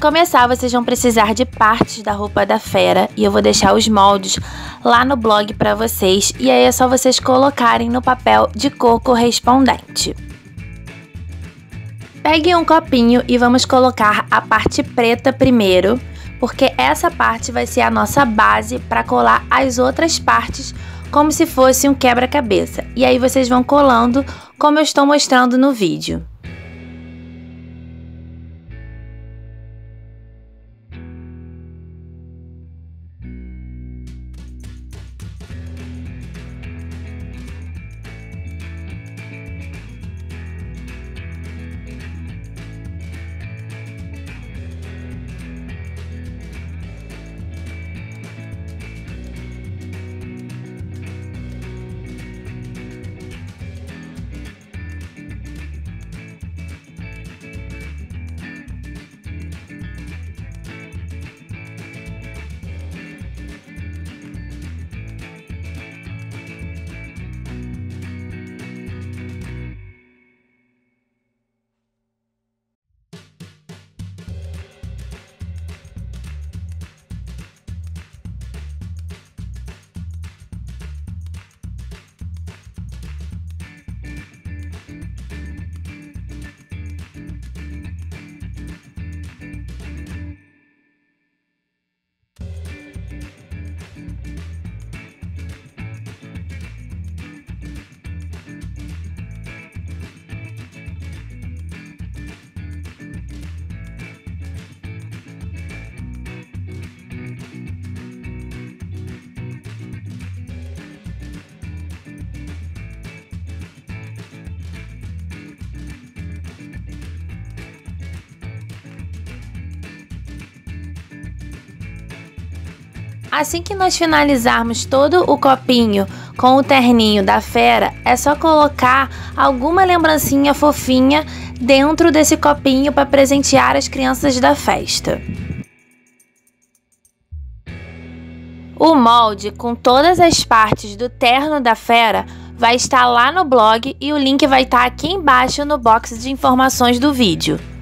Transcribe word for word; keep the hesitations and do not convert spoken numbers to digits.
começar, vocês vão precisar de partes da roupa da fera e eu vou deixar os moldes lá no blog para vocês. E aí é só vocês colocarem no papel de cor correspondente. Pegue um copinho e vamos colocar a parte preta primeiro, porque essa parte vai ser a nossa base para colar as outras partes como se fosse um quebra-cabeça. E aí vocês vão colando como eu estou mostrando no vídeo. Assim que nós finalizarmos todo o copinho com o terninho da fera, é só colocar alguma lembrancinha fofinha dentro desse copinho para presentear as crianças da festa. O molde com todas as partes do terno da fera vai estar lá no blog e o link vai estar aqui embaixo no box de informações do vídeo.